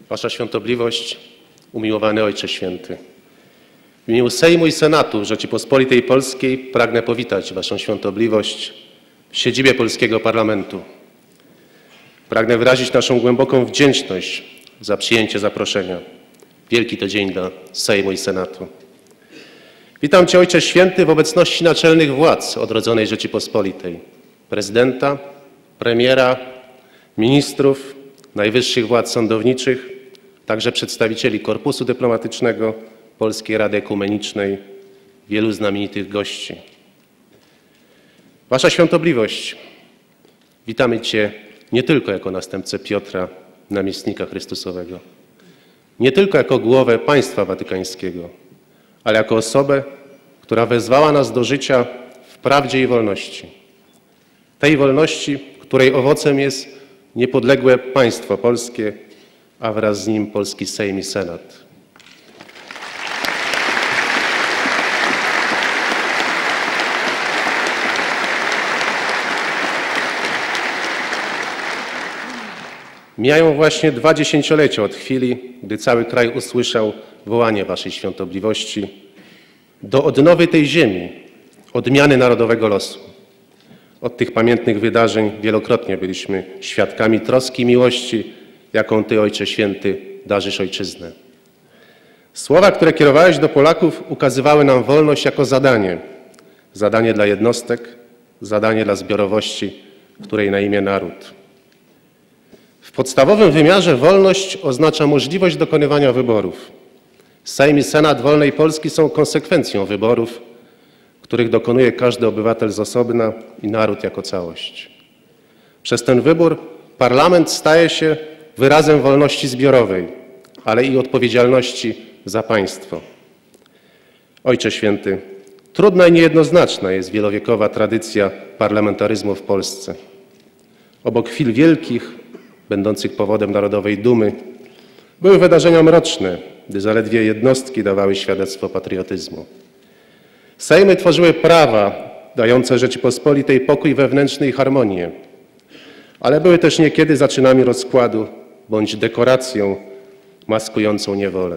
Wasza Świątobliwość, umiłowany Ojcze Święty. W imieniu Sejmu i Senatu Rzeczypospolitej Polskiej pragnę powitać Waszą Świątobliwość w siedzibie polskiego parlamentu. Pragnę wyrazić naszą głęboką wdzięczność za przyjęcie zaproszenia. Wielki to dzień dla Sejmu i Senatu. Witam Cię, Ojcze Święty, w obecności naczelnych władz odrodzonej Rzeczypospolitej, prezydenta, premiera, ministrów, najwyższych władz sądowniczych, także przedstawicieli Korpusu Dyplomatycznego, Polskiej Rady Ekumenicznej, wielu znamienitych gości. Wasza Świątobliwość, witamy Cię nie tylko jako następcę Piotra, namiestnika Chrystusowego, nie tylko jako głowę państwa watykańskiego, ale jako osobę, która wezwała nas do życia w prawdzie i wolności. Tej wolności, której owocem jest niepodległe państwo polskie, a wraz z nim polski Sejm i Senat. Mijają właśnie 2 dziesięciolecia od chwili, gdy cały kraj usłyszał wołanie Waszej Świątobliwości do odnowy tej ziemi, odmiany narodowego losu. Od tych pamiętnych wydarzeń wielokrotnie byliśmy świadkami troski i miłości, jaką Ty, Ojcze Święty, darzysz ojczyznę. Słowa, które kierowałeś do Polaków, ukazywały nam wolność jako zadanie. Zadanie dla jednostek, zadanie dla zbiorowości, której na imię naród. W podstawowym wymiarze wolność oznacza możliwość dokonywania wyborów. Sejm i Senat wolnej Polski są konsekwencją wyborów, których dokonuje każdy obywatel z osobna i naród jako całość. Przez ten wybór parlament staje się wyrazem wolności zbiorowej, ale i odpowiedzialności za państwo. Ojcze Święty, trudna i niejednoznaczna jest wielowiekowa tradycja parlamentaryzmu w Polsce. Obok chwil wielkich, będących powodem narodowej dumy, były wydarzenia mroczne, gdy zaledwie jednostki dawały świadectwo patriotyzmu. Sejmy tworzyły prawa dające Rzeczypospolitej pokój wewnętrzny i harmonię, ale były też niekiedy zaczynami rozkładu bądź dekoracją maskującą niewolę.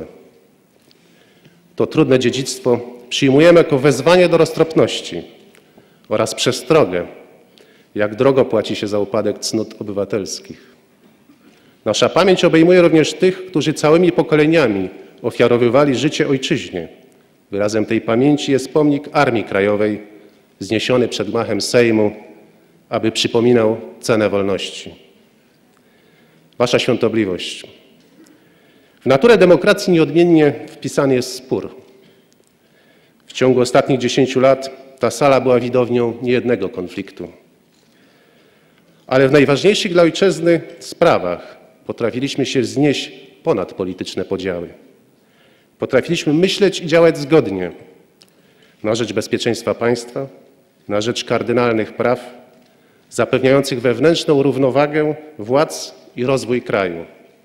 To trudne dziedzictwo przyjmujemy jako wezwanie do roztropności oraz przestrogę, jak drogo płaci się za upadek cnót obywatelskich. Nasza pamięć obejmuje również tych, którzy całymi pokoleniami ofiarowywali życie ojczyźnie. Wyrazem tej pamięci jest pomnik Armii Krajowej, wzniesiony przed gmachem Sejmu, aby przypominał cenę wolności. Wasza Świątobliwość, w naturę demokracji nieodmiennie wpisany jest spór. W ciągu ostatnich 10 lat ta sala była widownią niejednego konfliktu. Ale w najważniejszych dla ojczyzny sprawach potrafiliśmy się wznieść ponad polityczne podziały. Potrafiliśmy myśleć i działać zgodnie na rzecz bezpieczeństwa państwa, na rzecz kardynalnych praw, zapewniających wewnętrzną równowagę władz i rozwój kraju.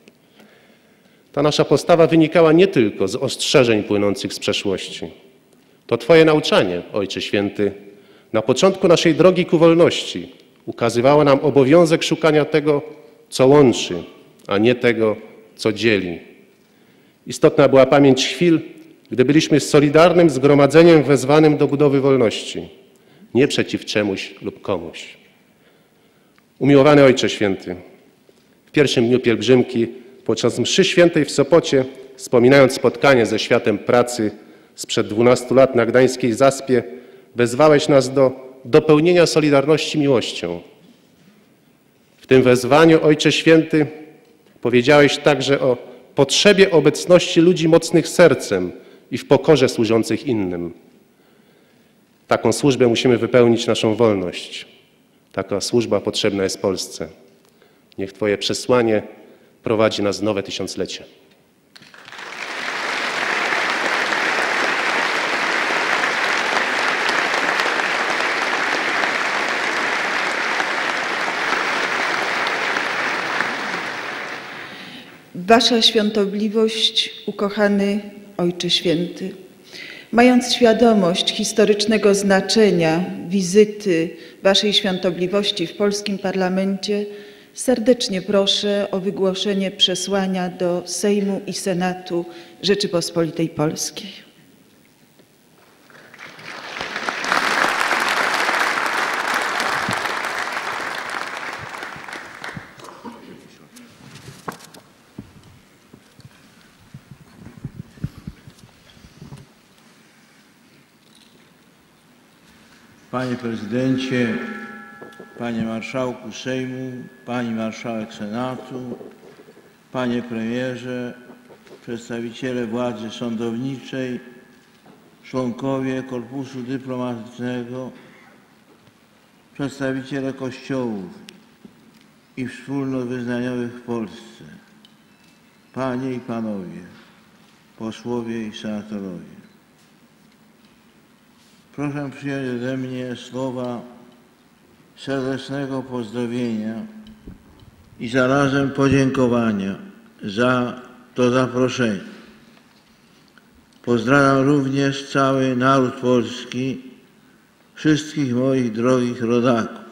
Ta nasza postawa wynikała nie tylko z ostrzeżeń płynących z przeszłości. To Twoje nauczanie, Ojcze Święty, na początku naszej drogi ku wolności ukazywało nam obowiązek szukania tego, co łączy, a nie tego, co dzieli. Istotna była pamięć chwil, gdy byliśmy solidarnym zgromadzeniem wezwanym do budowy wolności, nie przeciw czemuś lub komuś. Umiłowany Ojcze Święty, w pierwszym dniu pielgrzymki, podczas mszy świętej w Sopocie, wspominając spotkanie ze światem pracy sprzed 12 lat na gdańskiej Zaspie, wezwałeś nas do dopełnienia solidarności miłością. W tym wezwaniu, Ojcze Święty, powiedziałeś także o potrzebie obecności ludzi mocnych sercem i w pokorze służących innym. Taką służbę musimy wypełnić naszą wolność. Taka służba potrzebna jest Polsce. Niech Twoje przesłanie prowadzi nas w nowe tysiąclecie. Wasza Świątobliwość, ukochany Ojcze Święty, mając świadomość historycznego znaczenia wizyty Waszej Świątobliwości w polskim parlamencie, serdecznie proszę o wygłoszenie przesłania do Sejmu i Senatu Rzeczypospolitej Polskiej. Panie Prezydencie, Panie Marszałku Sejmu, Pani Marszałek Senatu, Panie Premierze, przedstawiciele władzy sądowniczej, członkowie korpusu dyplomatycznego, przedstawiciele kościołów i wspólnot wyznaniowych w Polsce, Panie i Panowie, posłowie i senatorowie. Proszę przyjąć ode mnie słowa serdecznego pozdrowienia i zarazem podziękowania za to zaproszenie. Pozdrawiam również cały naród polski, wszystkich moich drogich rodaków.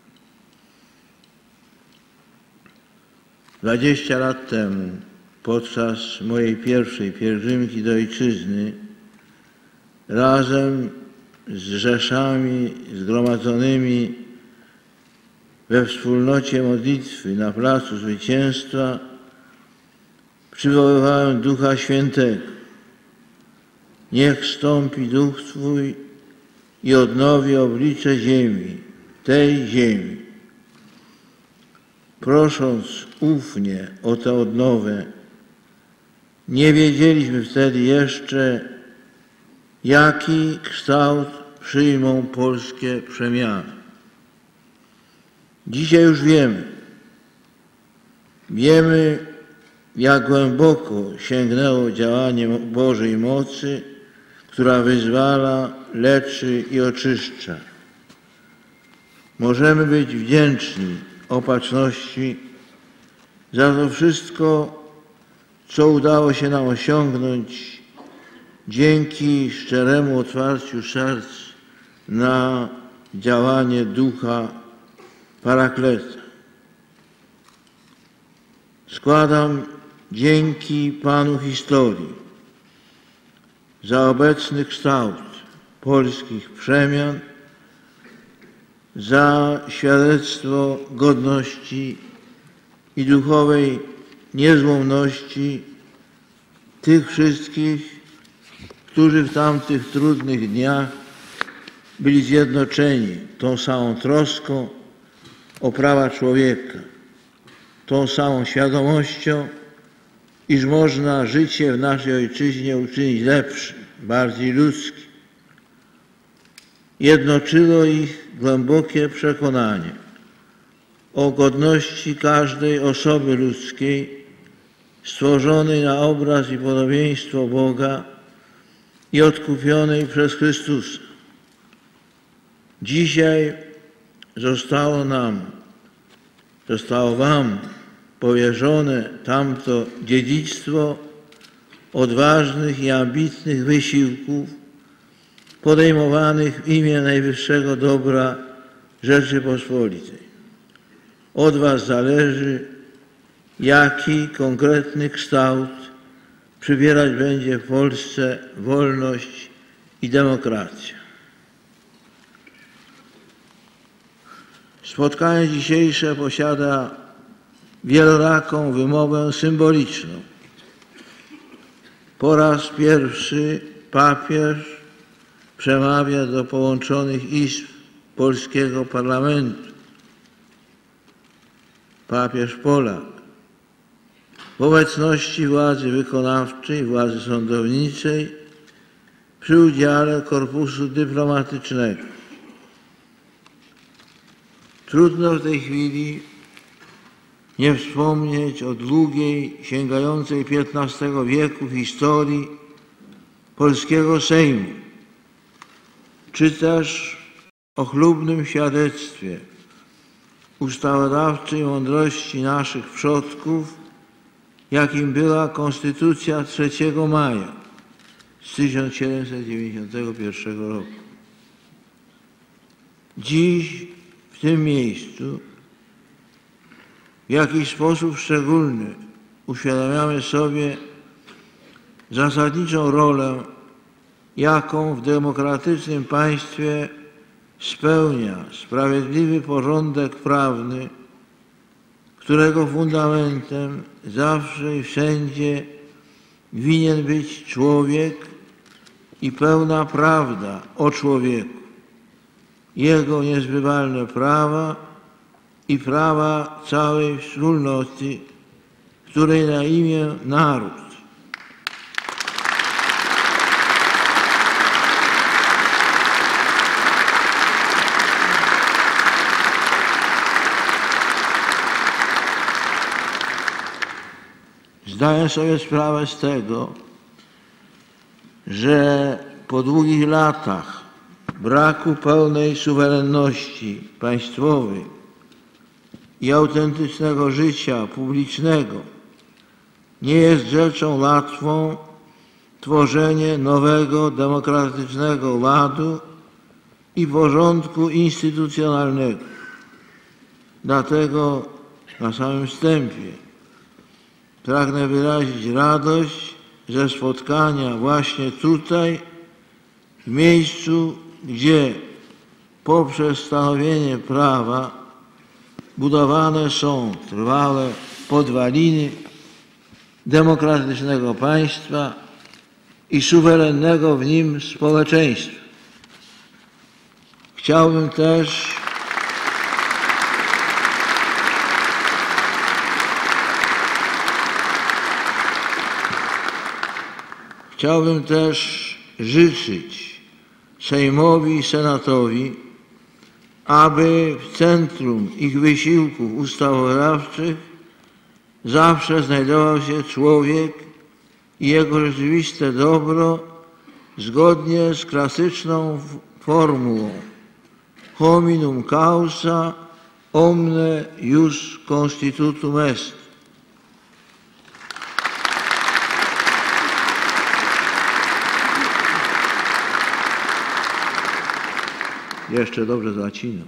20 lat temu, podczas mojej pierwszej pielgrzymki do ojczyzny, razem z rzeszami zgromadzonymi we wspólnocie modlitwy na Placu Zwycięstwa przywoływałem Ducha Świętego. Niech stąpi Duch Twój i odnowi oblicze ziemi, tej ziemi. Prosząc ufnie o tę odnowę, nie wiedzieliśmy wtedy jeszcze, jaki kształt przyjmą polskie przemiany. Dzisiaj już wiemy. Wiemy, jak głęboko sięgnęło działanie Bożej mocy, która wyzwala, leczy i oczyszcza. Możemy być wdzięczni Opatrzności za to wszystko, co udało się nam osiągnąć dzięki szczeremu otwarciu serc na działanie Ducha Parakleta. Składam dzięki Panu historii za obecny kształt polskich przemian, za świadectwo godności i duchowej niezłomności tych wszystkich, którzy w tamtych trudnych dniach byli zjednoczeni tą samą troską o prawa człowieka, tą samą świadomością, iż można życie w naszej ojczyźnie uczynić lepszym, bardziej ludzkim. Jednoczyło ich głębokie przekonanie o godności każdej osoby ludzkiej stworzonej na obraz i podobieństwo Boga i odkupionej przez Chrystusa. Dzisiaj zostało Wam powierzone tamto dziedzictwo odważnych i ambitnych wysiłków podejmowanych w imię najwyższego dobra Rzeczypospolitej. Od Was zależy, jaki konkretny kształt przybierać będzie w Polsce wolność i demokracja. Spotkanie dzisiejsze posiada wieloraką wymowę symboliczną. Po raz pierwszy papież przemawia do połączonych izb polskiego parlamentu. Papież Polak. W obecności władzy wykonawczej, władzy sądowniczej, przy udziale korpusu dyplomatycznego. Trudno w tej chwili nie wspomnieć o długiej, sięgającej XV wieku historii polskiego Sejmu, czy też o chlubnym świadectwie ustawodawczej mądrości naszych przodków, jakim była Konstytucja 3 maja z 1791 roku. Dziś w tym miejscu w jakiś sposób szczególny uświadamiamy sobie zasadniczą rolę, jaką w demokratycznym państwie spełnia sprawiedliwy porządek prawny, którego fundamentem zawsze i wszędzie winien być człowiek i pełna prawda o człowieku, jego niezbywalne prawa i prawa całej wspólnoty, której na imię naród. Zdaję sobie sprawę z tego, że po długich latach braku pełnej suwerenności państwowej i autentycznego życia publicznego nie jest rzeczą łatwą tworzenie nowego, demokratycznego ładu i porządku instytucjonalnego. Dlatego na samym wstępie pragnę wyrazić radość ze spotkania właśnie tutaj, w miejscu, gdzie poprzez stanowienie prawa budowane są trwałe podwaliny demokratycznego państwa i suwerennego w nim społeczeństwa. Chciałbym też życzyć Sejmowi i Senatowi, aby w centrum ich wysiłków ustawodawczych zawsze znajdował się człowiek i jego rzeczywiste dobro zgodnie z klasyczną formułą hominum causa omne ius constitutum est. Jeszcze dobrze z łaciną.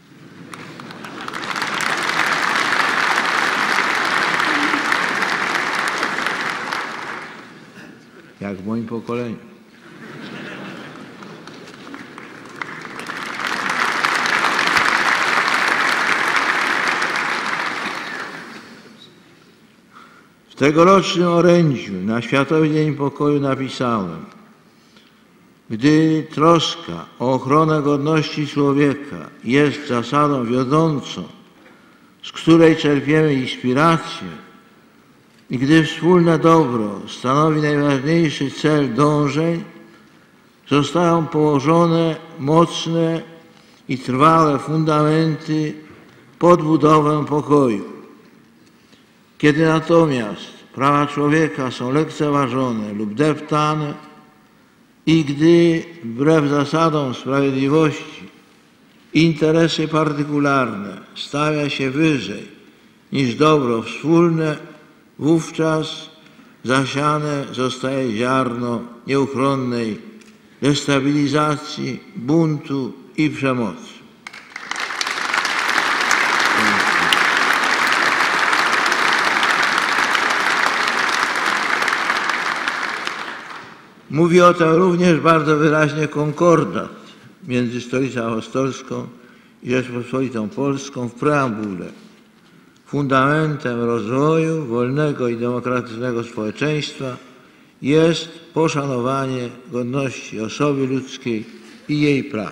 Jak w moim pokoleniu. W tegorocznym orędziu na Światowy Dzień Pokoju napisałem: gdy troska o ochronę godności człowieka jest zasadą wiodącą, z której czerpiemy inspirację, i gdy wspólne dobro stanowi najważniejszy cel dążeń, zostają położone mocne i trwałe fundamenty pod budowę pokoju. Kiedy natomiast prawa człowieka są lekceważone lub deptane i gdy wbrew zasadom sprawiedliwości interesy partykularne stawia się wyżej niż dobro wspólne, wówczas zasiane zostaje ziarno nieuchronnej destabilizacji, buntu i przemocy. Mówi o tym również bardzo wyraźnie konkordat między Stolicą Apostolską i Rzeczpospolitą Polską w preambule. Fundamentem rozwoju wolnego i demokratycznego społeczeństwa jest poszanowanie godności osoby ludzkiej i jej praw.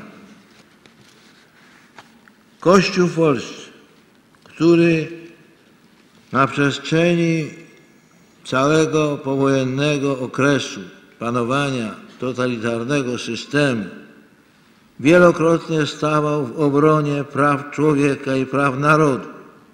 Kościół polski, który na przestrzeni całego powojennego okresu panowania totalitarnego systemu wielokrotnie stawał w obronie praw człowieka i praw narodu.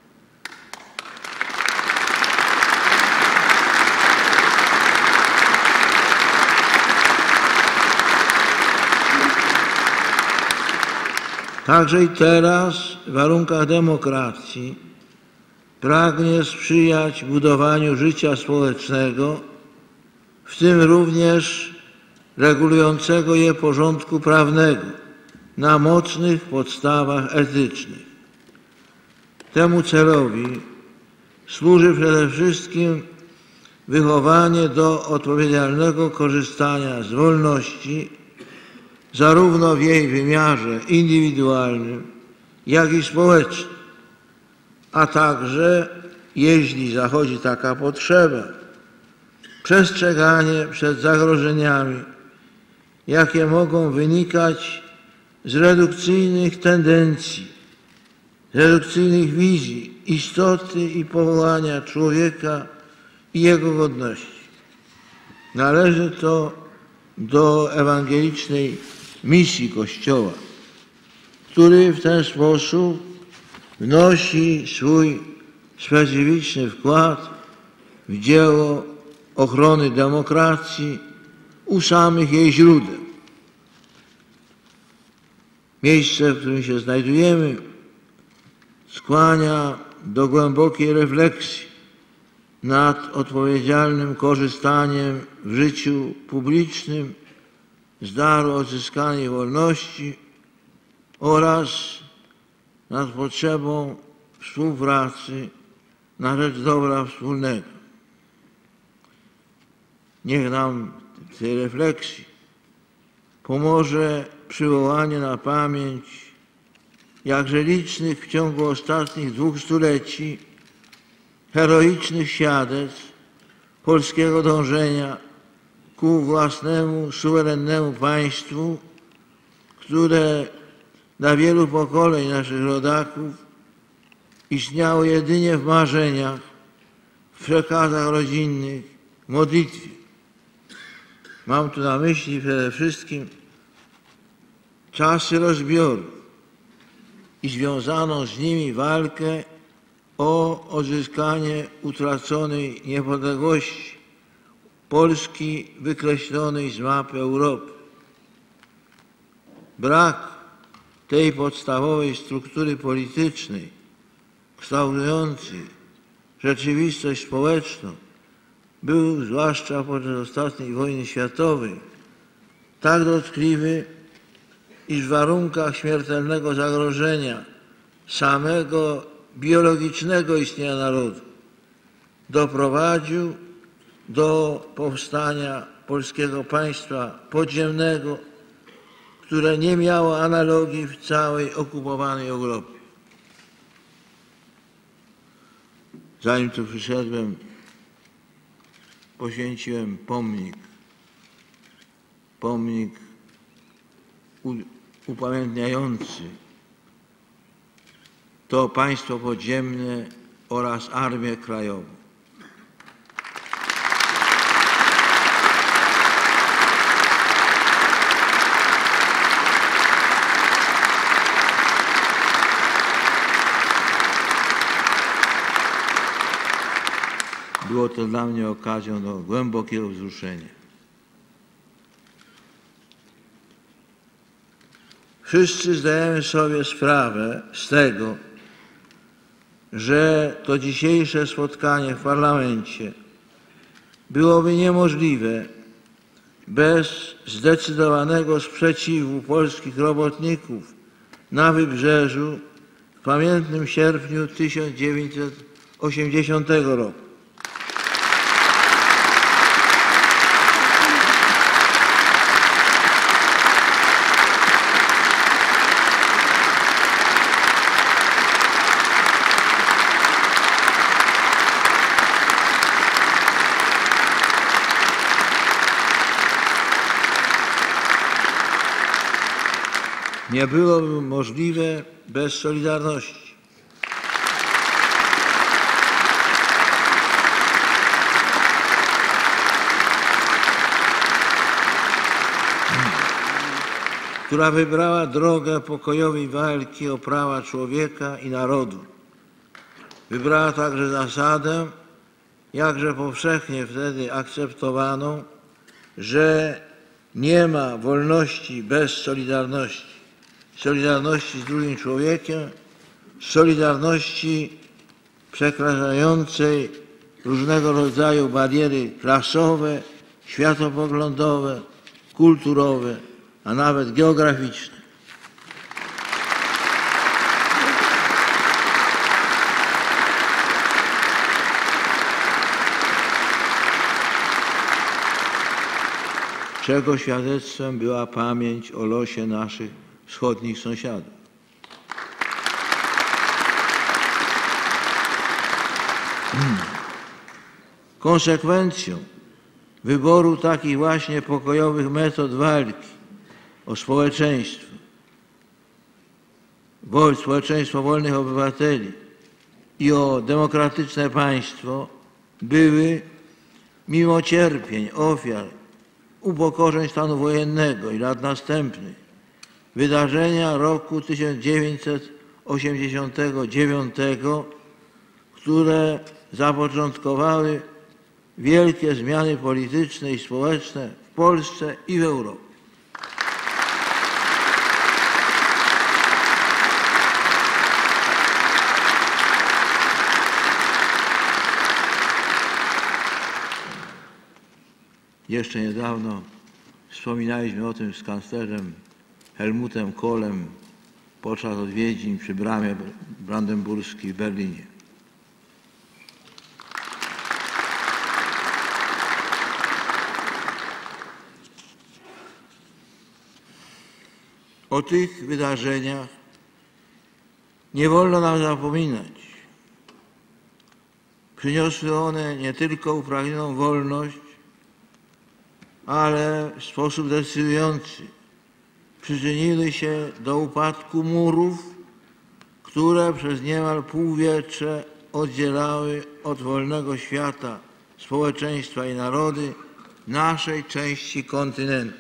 Także i teraz w warunkach demokracji pragnie sprzyjać budowaniu życia społecznego, w tym również regulującego je porządku prawnego na mocnych podstawach etycznych. Temu celowi służy przede wszystkim wychowanie do odpowiedzialnego korzystania z wolności, zarówno w jej wymiarze indywidualnym, jak i społecznym, a także, jeśli zachodzi taka potrzeba, przestrzeganie przed zagrożeniami, jakie mogą wynikać z redukcyjnych tendencji, redukcyjnych wizji istoty i powołania człowieka i jego godności. Należy to do ewangelicznej misji Kościoła, który w ten sposób wnosi swój specyficzny wkład w dzieło ochrony demokracji u samych jej źródeł. Miejsce, w którym się znajdujemy, skłania do głębokiej refleksji nad odpowiedzialnym korzystaniem w życiu publicznym z daru odzyskanej wolności oraz nad potrzebą współpracy na rzecz dobra wspólnego. Niech nam w tej refleksji pomoże przywołanie na pamięć jakże licznych w ciągu ostatnich 2 stuleci heroicznych świadectw polskiego dążenia ku własnemu, suwerennemu państwu, które dla wielu pokoleń naszych rodaków istniało jedynie w marzeniach, w przekazach rodzinnych, w modlitwie. Mam tu na myśli przede wszystkim czasy rozbioru i związaną z nimi walkę o odzyskanie utraconej niepodległości Polski wykreślonej z mapy Europy. Brak tej podstawowej struktury politycznej kształtującej rzeczywistość społeczną był, zwłaszcza podczas ostatniej wojny światowej, tak dotkliwy, iż w warunkach śmiertelnego zagrożenia samego biologicznego istnienia narodu doprowadził do powstania polskiego państwa podziemnego, które nie miało analogii w całej okupowanej Europie. Zanim tu przyszedłem, poświęciłem pomnik upamiętniający to państwo podziemne oraz Armię Krajową. Było to dla mnie okazją do głębokiego wzruszenia. Wszyscy zdajemy sobie sprawę z tego, że to dzisiejsze spotkanie w parlamencie byłoby niemożliwe bez zdecydowanego sprzeciwu polskich robotników na Wybrzeżu w pamiętnym sierpniu 1980 roku. Nie byłoby możliwe bez solidarności. Która wybrała drogę pokojowej walki o prawa człowieka i narodu. Wybrała także zasadę, jakże powszechnie wtedy akceptowaną, że nie ma wolności bez solidarności. Solidarności z drugim człowiekiem, solidarności przekraczającej różnego rodzaju bariery klasowe, światopoglądowe, kulturowe, a nawet geograficzne. czego świadectwem była pamięć o losie naszych wschodnich sąsiadów. Konsekwencją wyboru takich właśnie pokojowych metod walki o społeczeństwo wolnych obywateli i o demokratyczne państwo były, mimo cierpień, ofiar, upokorzeń stanu wojennego i lat następnych, wydarzenia roku 1989, które zapoczątkowały wielkie zmiany polityczne i społeczne w Polsce i w Europie. Jeszcze niedawno wspominaliśmy o tym z kanclerzem Helmutem Kohlem podczas odwiedzin przy bramie brandenburskiej w Berlinie. O tych wydarzeniach nie wolno nam zapominać. Przyniosły one nie tylko upragnioną wolność, ale w sposób decydujący przyczyniły się do upadku murów, które przez niemal półwiecze oddzielały od wolnego świata społeczeństwa i narody naszej części kontynentu.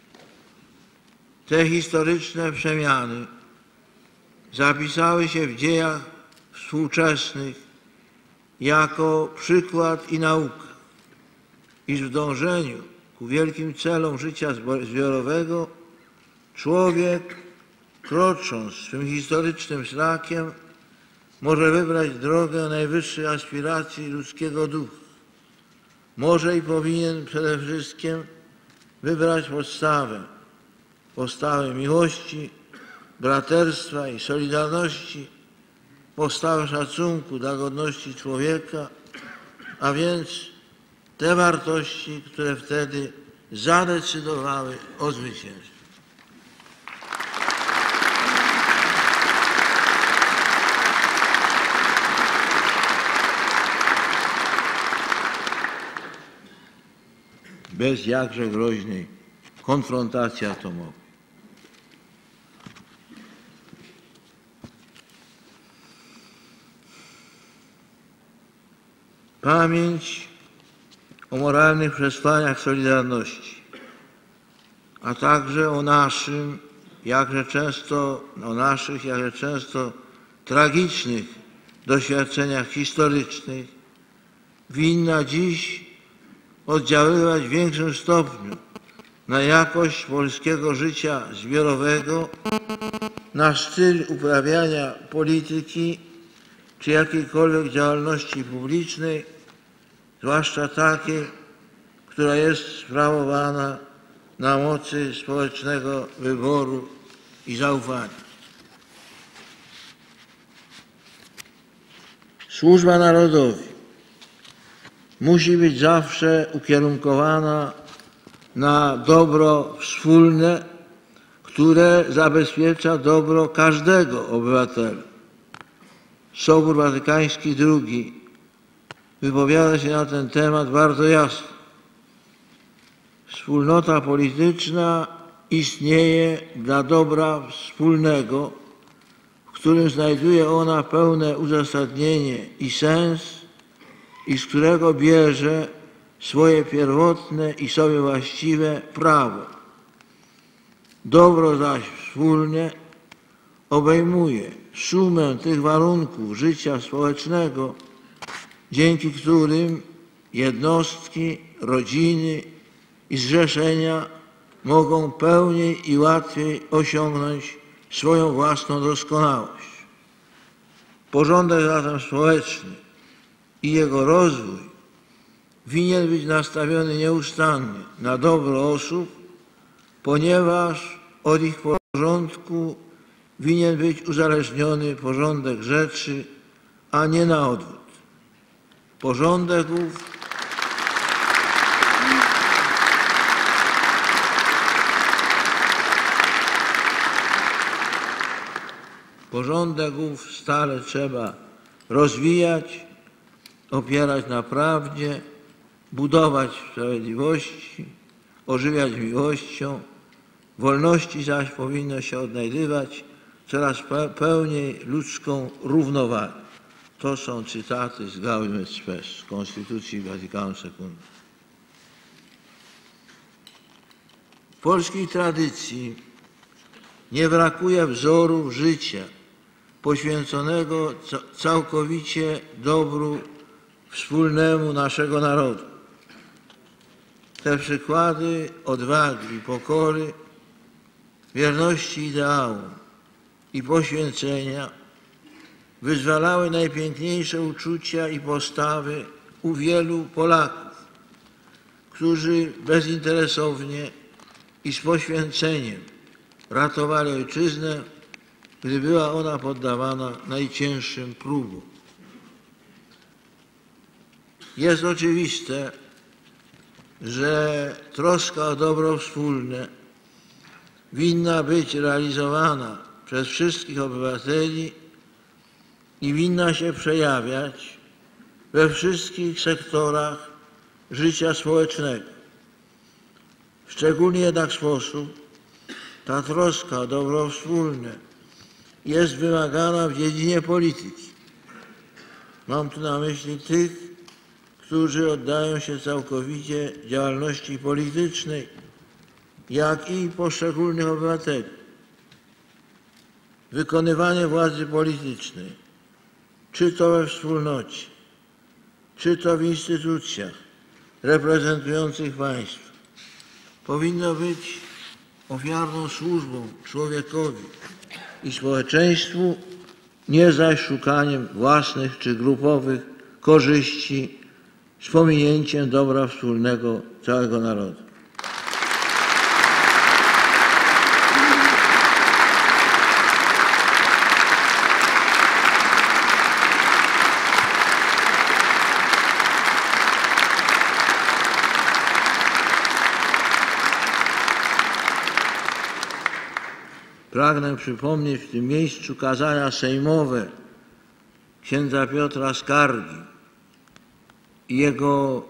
Te historyczne przemiany zapisały się w dziejach współczesnych jako przykład i nauka, iż w dążeniu ku wielkim celom życia zbiorowego człowiek, krocząc swym historycznym szlakiem, może wybrać drogę najwyższej aspiracji ludzkiego ducha. Może i powinien przede wszystkim wybrać postawę miłości, braterstwa i solidarności, postawę szacunku dla godności człowieka, a więc te wartości, które wtedy zadecydowały o zwycięstwie. Bez jakże groźnej konfrontacji atomowej. Pamięć o moralnych przesłaniach Solidarności, a także o naszych, jakże często tragicznych doświadczeniach historycznych winna dziś oddziaływać w większym stopniu na jakość polskiego życia zbiorowego, na styl uprawiania polityki czy jakiejkolwiek działalności publicznej, zwłaszcza takiej, która jest sprawowana na mocy społecznego wyboru i zaufania. Służba narodowi musi być zawsze ukierunkowana na dobro wspólne, które zabezpiecza dobro każdego obywatela. Sobór Watykański II wypowiada się na ten temat bardzo jasno. Wspólnota polityczna istnieje dla dobra wspólnego, w którym znajduje ona pełne uzasadnienie i sens i z którego bierze swoje pierwotne i sobie właściwe prawo. Dobro zaś wspólne obejmuje sumę tych warunków życia społecznego, dzięki którym jednostki, rodziny i zrzeszenia mogą pełniej i łatwiej osiągnąć swoją własną doskonałość. Porządek zatem społeczny i jego rozwój winien być nastawiony nieustannie na dobro osób, ponieważ od ich porządku winien być uzależniony porządek rzeczy, a nie na odwrót. Porządek ów Porządek ów stale trzeba rozwijać, opierać na prawdzie, budować w sprawiedliwości, ożywiać miłością. Wolności zaś powinno się odnajdywać coraz pełniej ludzką równowagę. To są cytaty z Gaudium et Spes, z Konstytucji Watykanu II. W polskiej tradycji nie brakuje wzorów życia poświęconego całkowicie dobru wspólnemu naszego narodu. Te przykłady odwagi i pokory, wierności ideałom i poświęcenia wyzwalały najpiękniejsze uczucia i postawy u wielu Polaków, którzy bezinteresownie i z poświęceniem ratowali ojczyznę, gdy była ona poddawana najcięższym próbom. Jest oczywiste, że troska o dobro wspólne winna być realizowana przez wszystkich obywateli i winna się przejawiać we wszystkich sektorach życia społecznego. W szczególny jednak sposób ta troska o dobro wspólne jest wymagana w dziedzinie polityki. Mam tu na myśli tych, którzy oddają się całkowicie działalności politycznej, jak i poszczególnych obywateli. Wykonywanie władzy politycznej, czy to we wspólnocie, czy to w instytucjach reprezentujących państwo, powinno być ofiarną służbą człowiekowi i społeczeństwu, nie zaś szukaniem własnych czy grupowych korzyści z pominięciem dobra wspólnego całego narodu. Pragnę przypomnieć w tym miejscu kazania sejmowe księdza Piotra Skargi i jego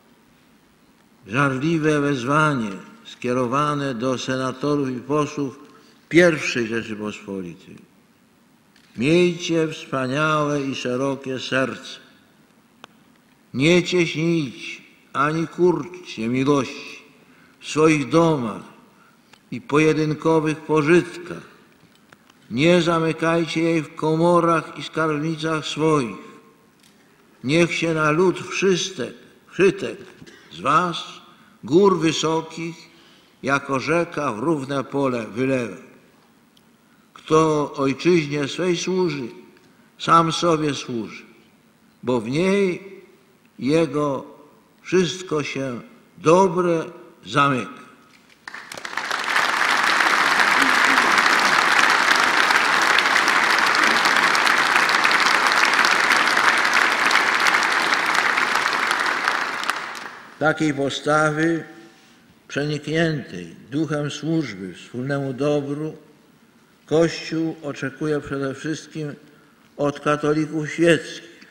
żarliwe wezwanie skierowane do senatorów i posłów I Rzeczypospolitej. Miejcie wspaniałe i szerokie serce. Nie cieśnijcie ani kurczcie miłości w swoich domach i pojedynkowych pożytkach. Nie zamykajcie jej w komorach i skarbnicach swoich. Niech się na lud wszytek z was, gór wysokich, jako rzeka w równe pole wylewa. Kto ojczyźnie swej służy, sam sobie służy, bo w niej jego wszystko się dobre zamyka. Takiej postawy przenikniętej duchem służby wspólnemu dobru Kościół oczekuje przede wszystkim od katolików świeckich.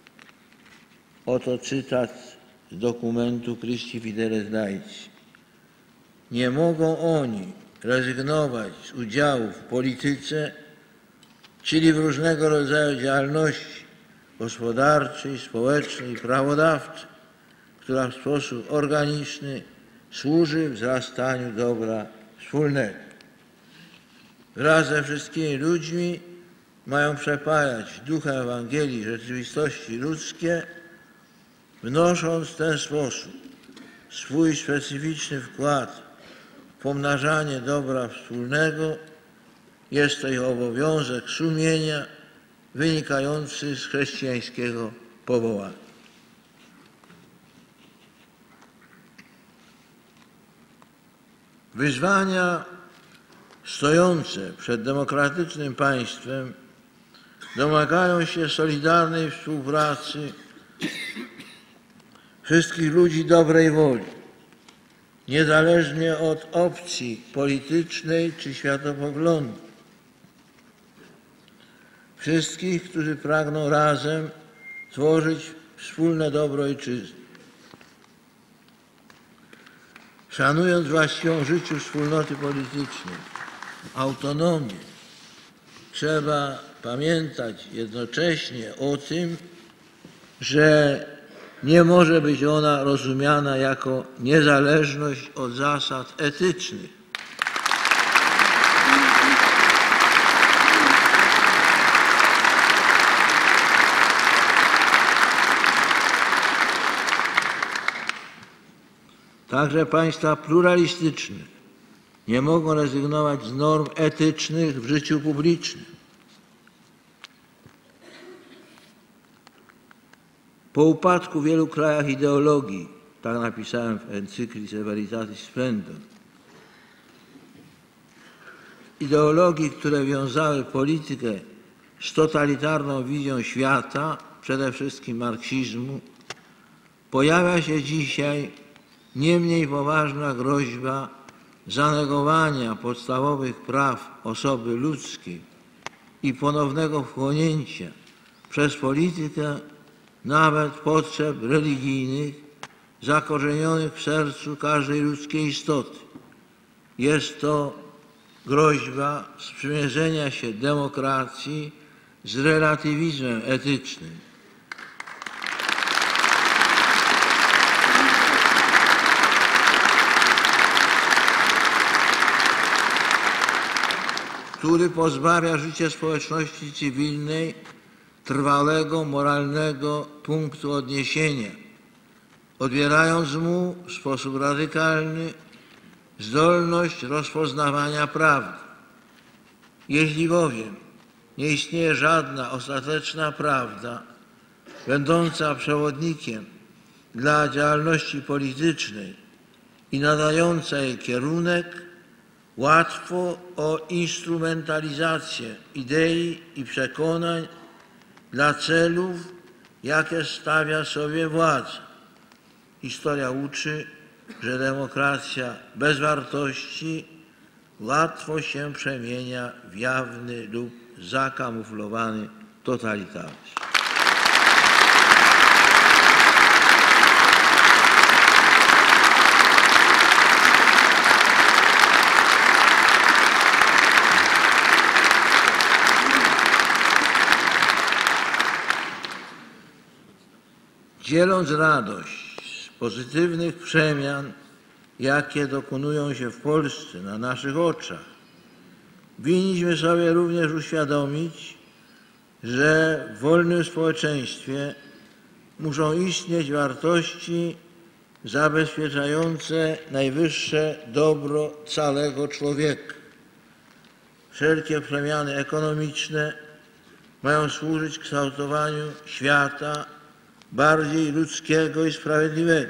Oto cytat z dokumentu Christi Fideles Laici. Nie mogą oni rezygnować z udziału w polityce, czyli w różnego rodzaju działalności gospodarczej, społecznej i prawodawczej, która w sposób organiczny służy wzrastaniu dobra wspólnego. Wraz ze wszystkimi ludźmi mają przepajać duchem Ewangelii rzeczywistości ludzkie, wnosząc w ten sposób swój specyficzny wkład w pomnażanie dobra wspólnego. Jest to ich obowiązek sumienia wynikający z chrześcijańskiego powołania. Wyzwania stojące przed demokratycznym państwem domagają się solidarnej współpracy wszystkich ludzi dobrej woli, niezależnie od opcji politycznej czy światopoglądu. wszystkich, którzy pragną razem tworzyć wspólne dobro ojczyzny. Szanując właściwą w życiu wspólnoty politycznej autonomię, trzeba pamiętać jednocześnie o tym, że nie może być ona rozumiana jako niezależność od zasad etycznych. Także państwa pluralistyczne nie mogą rezygnować z norm etycznych w życiu publicznym. Po upadku w wielu krajach ideologii, tak napisałem w encyklice Veritatis Splendor, ideologii, które wiązały politykę z totalitarną wizją świata, przede wszystkim marksizmu, pojawia się dzisiaj nie mniej poważna groźba zanegowania podstawowych praw osoby ludzkiej i ponownego wchłonięcia przez politykę nawet potrzeb religijnych zakorzenionych w sercu każdej ludzkiej istoty. Jest to groźba sprzymierzenia się demokracji z relatywizmem etycznym. Który pozbawia życie społeczności cywilnej trwałego, moralnego punktu odniesienia, odbierając mu w sposób radykalny zdolność rozpoznawania prawdy. Jeśli bowiem nie istnieje żadna ostateczna prawda, będąca przewodnikiem dla działalności politycznej i nadająca jej kierunek, łatwo o instrumentalizację idei i przekonań dla celów, jakie stawia sobie władza. Historia uczy, że demokracja bez wartości łatwo się przemienia w jawny lub zakamuflowany totalitaryzm. Dzieląc radość z pozytywnych przemian, jakie dokonują się w Polsce na naszych oczach, winniśmy sobie również uświadomić, że w wolnym społeczeństwie muszą istnieć wartości zabezpieczające najwyższe dobro całego człowieka. Wszelkie przemiany ekonomiczne mają służyć kształtowaniu świata bardziej ludzkiego i sprawiedliwego.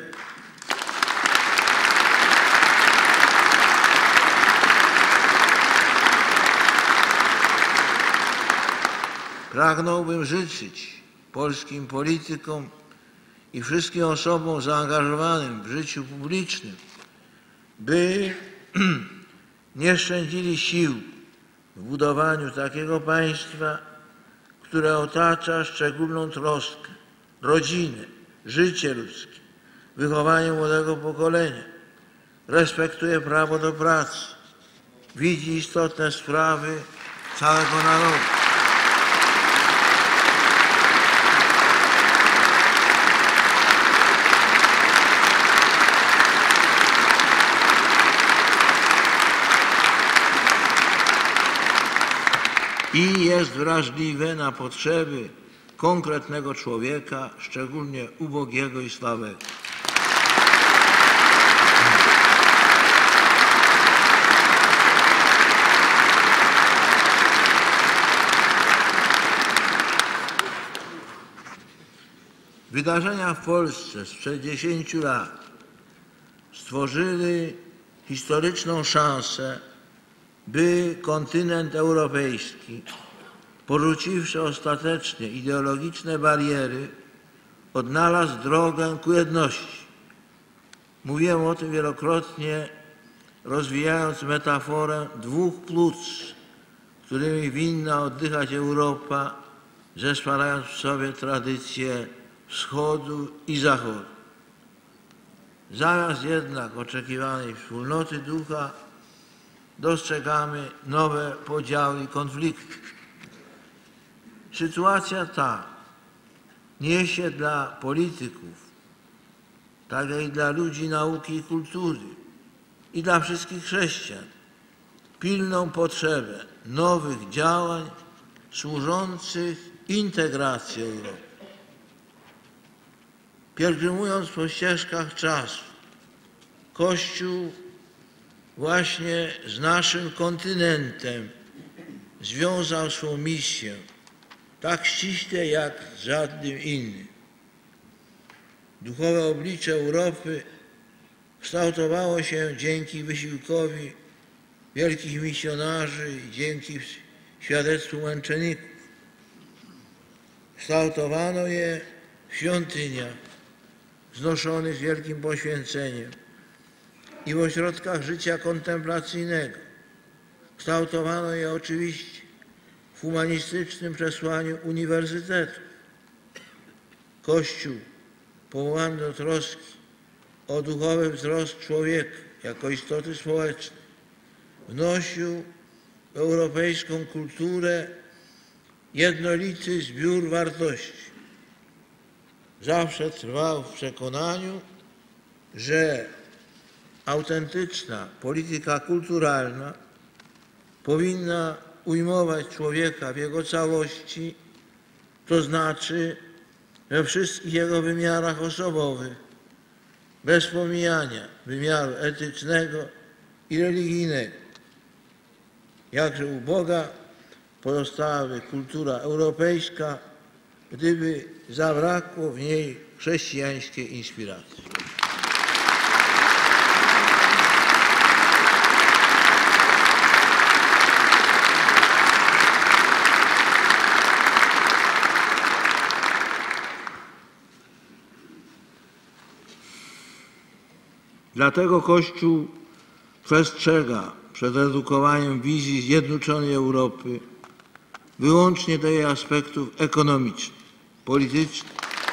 Pragnąłbym życzyć polskim politykom i wszystkim osobom zaangażowanym w życiu publicznym, by nie szczędzili sił w budowaniu takiego państwa, które otacza szczególną troskę rodzinę, życie ludzkie, wychowanie młodego pokolenia, respektuje prawo do pracy, widzi istotne sprawy całego narodu. I jest wrażliwe na potrzeby konkretnego człowieka, szczególnie ubogiego i słabego. Wydarzenia w Polsce sprzed 10 lat stworzyły historyczną szansę, by kontynent europejski, porzuciwszy ostatecznie ideologiczne bariery, odnalazł drogę ku jedności. Mówiłem o tym wielokrotnie, rozwijając metaforę dwóch płuc, którymi winna oddychać Europa, zespalając w sobie tradycje wschodu i zachodu. Zamiast jednak oczekiwanej wspólnoty ducha dostrzegamy nowe podziały i konflikty. Sytuacja ta niesie dla polityków, tak jak i dla ludzi nauki i kultury i dla wszystkich chrześcijan pilną potrzebę nowych działań służących integracji Europy. Pielgrzymując po ścieżkach czasu, Kościół właśnie z naszym kontynentem związał swą misję tak ściśle jak z żadnym innym. Duchowe oblicze Europy kształtowało się dzięki wysiłkowi wielkich misjonarzy i dzięki świadectwu męczenników. Kształtowano je w świątyniach znoszonych z wielkim poświęceniem i w ośrodkach życia kontemplacyjnego. Kształtowano je oczywiście w humanistycznym przesłaniu uniwersytetu. Kościół powołany do troski o duchowy wzrost człowieka jako istoty społecznej wnosił w europejską kulturę jednolity zbiór wartości. Zawsze trwał w przekonaniu, że autentyczna polityka kulturalna powinna ujmować człowieka w jego całości, to znaczy we wszystkich jego wymiarach osobowych, bez pomijania wymiaru etycznego i religijnego. Jakże uboga pozostałaby kultura europejska, gdyby zabrakło w niej chrześcijańskiej inspiracji. Dlatego Kościół przestrzega przed redukowaniem wizji zjednoczonej Europy wyłącznie do jej aspektów ekonomicznych, politycznych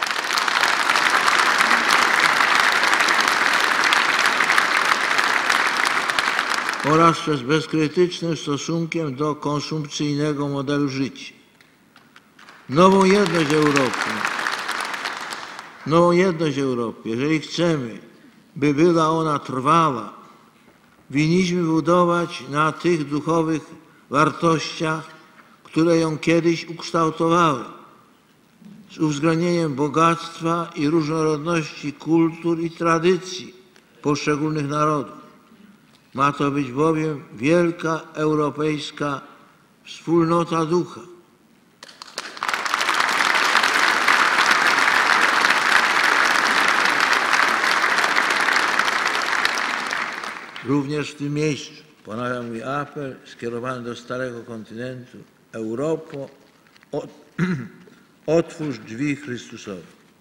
oraz przez bezkrytycznym stosunkiem do konsumpcyjnego modelu życia. Nową jedność Europy, jeżeli chcemy, by była ona trwała, winniśmy budować na tych duchowych wartościach, które ją kiedyś ukształtowały, z uwzględnieniem bogactwa i różnorodności kultur i tradycji poszczególnych narodów. Ma to być bowiem wielka europejska wspólnota ducha. Również w tym miejscu ponawiam mój apel skierowany do Starego Kontynentu. Europo, otwórz drzwi Chrystusowi.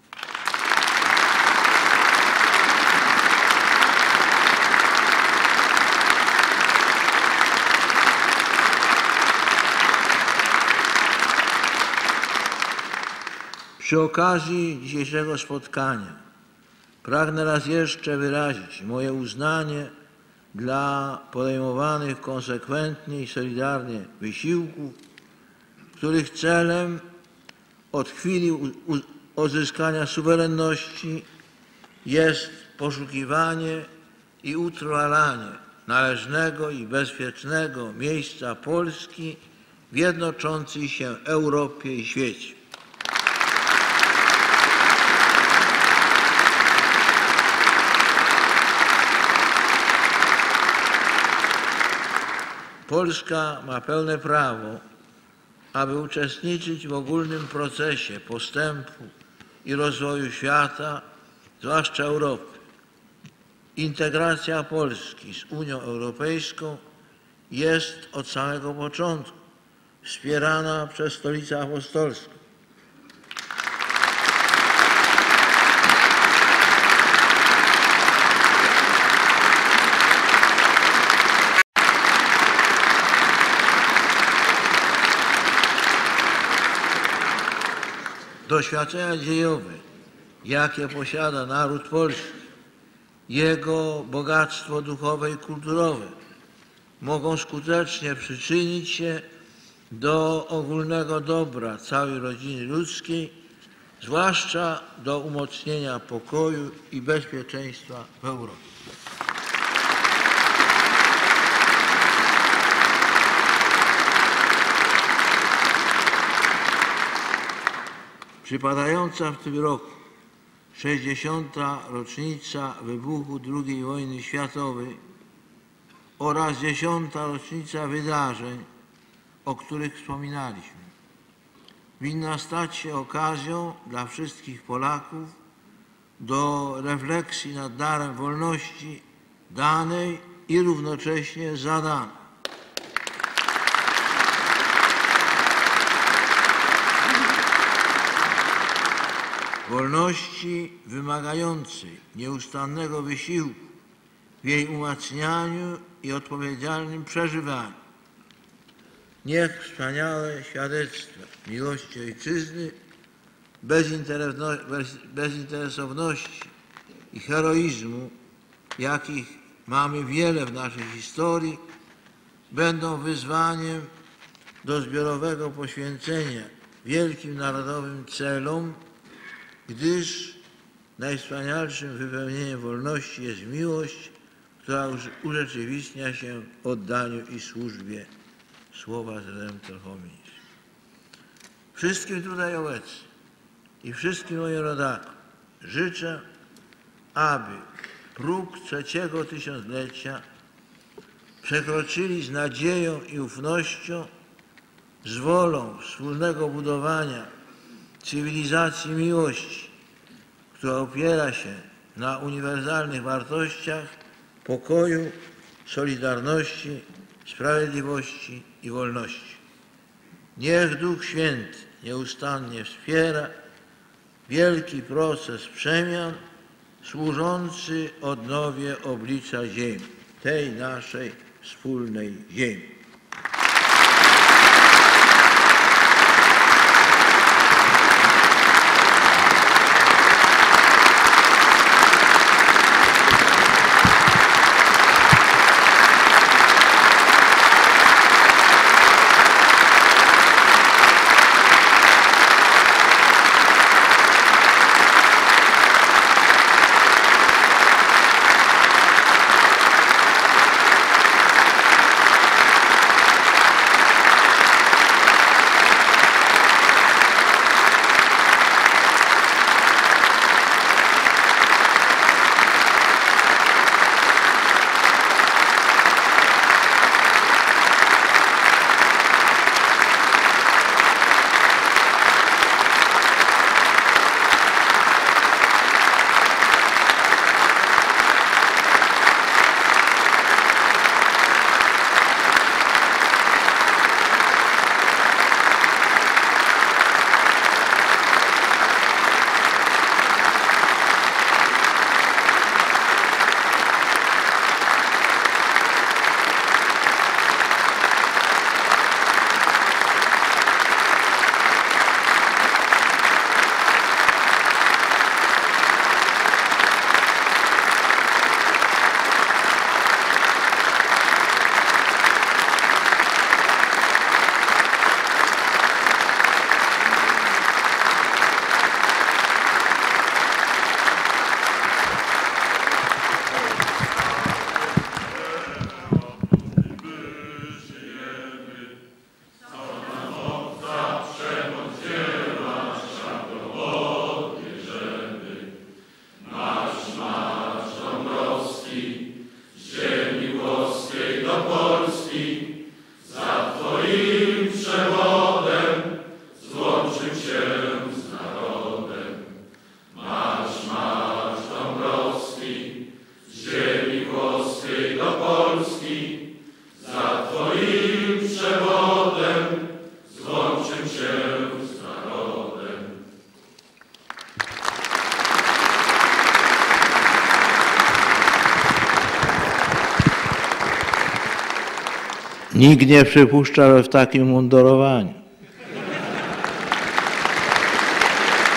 Przy okazji dzisiejszego spotkania pragnę raz jeszcze wyrazić moje uznanie dla podejmowanych konsekwentnie i solidarnie wysiłków, których celem od chwili odzyskania suwerenności jest poszukiwanie i utrwalanie należnego i bezpiecznego miejsca Polski w jednoczącej się Europie i świecie. Polska ma pełne prawo, aby uczestniczyć w ogólnym procesie postępu i rozwoju świata, zwłaszcza Europy. Integracja Polski z Unią Europejską jest od samego początku wspierana przez Stolicę Apostolską. doświadczenia dziejowe, jakie posiada naród polski, jego bogactwo duchowe i kulturowe, mogą skutecznie przyczynić się do ogólnego dobra całej rodziny ludzkiej, zwłaszcza do umocnienia pokoju i bezpieczeństwa w Europie. Przypadająca w tym roku 60. rocznica wybuchu II wojny światowej oraz 10. rocznica wydarzeń, o których wspominaliśmy, winna stać się okazją dla wszystkich Polaków do refleksji nad darem wolności danej i równocześnie zadanej. Wolności wymagającej nieustannego wysiłku w jej umacnianiu i odpowiedzialnym przeżywaniu. Niech wspaniałe świadectwa miłości Ojczyzny, bezinteresowności i heroizmu, jakich mamy wiele w naszej historii, będą wyzwaniem do zbiorowego poświęcenia wielkim narodowym celom, gdyż najwspanialszym wypełnieniem wolności jest miłość, która urzeczywistnia się w oddaniu i służbie. Słowa z Redemptor Hominis. Wszystkim tutaj obecnym i wszystkim moim rodakom życzę, aby próg trzeciego tysiąclecia przekroczyli z nadzieją i ufnością, z wolą wspólnego budowania cywilizacji miłości, która opiera się na uniwersalnych wartościach pokoju, solidarności, sprawiedliwości i wolności. Niech Duch Święty nieustannie wspiera wielki proces przemian służący odnowie oblicza ziemi, tej naszej wspólnej ziemi. Nikt nie przypuszcza, że w takim mundurowaniu.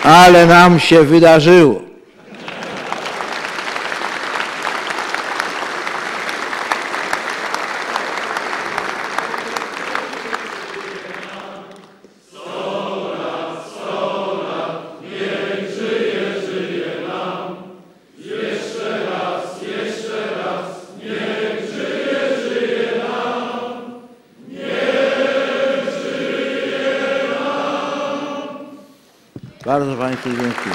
ale nam się wydarzyło. Bardzo Państwu dziękuję.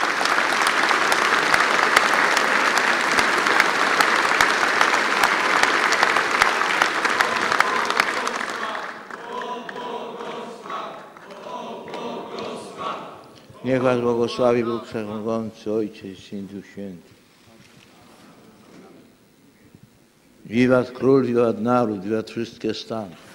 Niech Was błogosławi Bóg Wszechmogący, Ojciec, Syn i Duch Święty. Wiwat Król, wiwat naród, wiwat wszystkie stany.